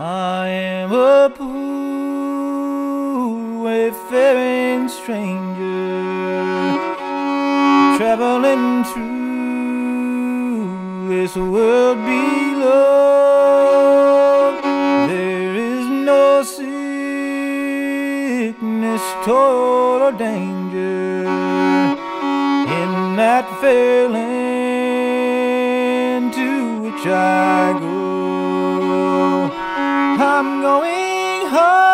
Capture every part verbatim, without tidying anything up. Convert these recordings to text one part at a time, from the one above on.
I am a poor wayfaring stranger, traveling through this world below. There is no sickness, toil, or danger in that fair land to which I go. I'm going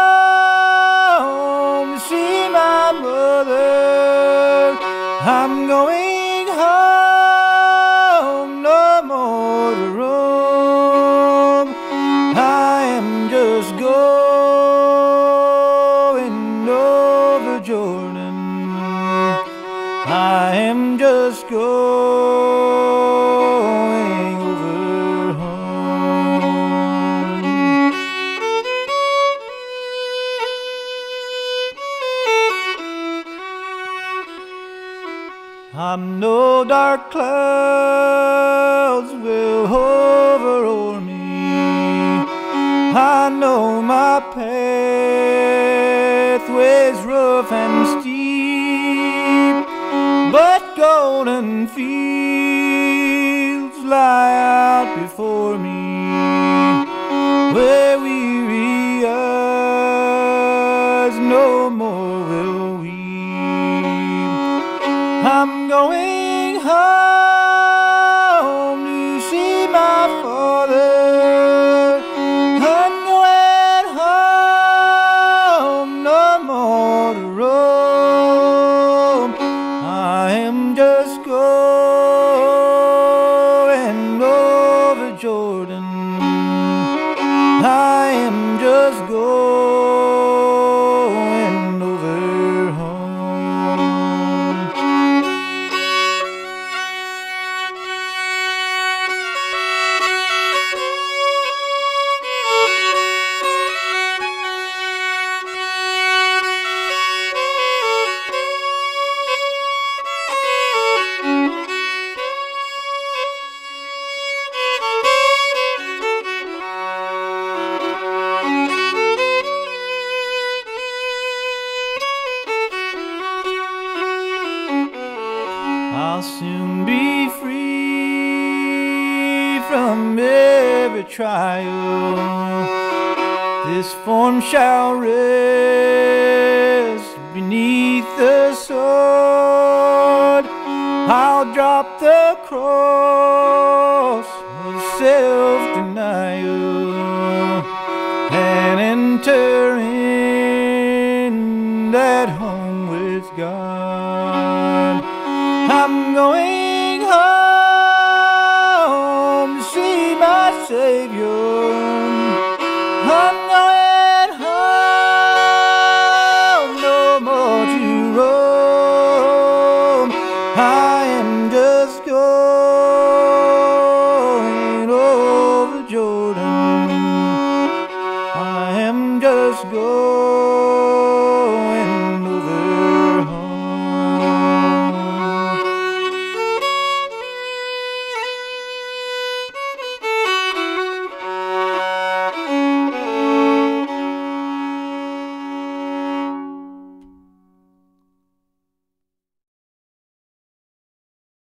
home to see my mother. I'm going home, no more to roam. I am just going over Jordan. I am just going over home. I know dark clouds will hover o'er me. I know my pathway's rough and steep, but golden fields lie out before me, where weary eyes no more will weep. I'm going home to see my father. I'm going home, no more to roam. I am just going over Jordan. I am just going over home. I'll soon be free from every trial. This form shall rest beneath the sword. I'll drop the cross of self-denial and enter in that home with God. I'm going home to see my Savior. I'm going home, no more to roam. I am just going over Jordan. I am just going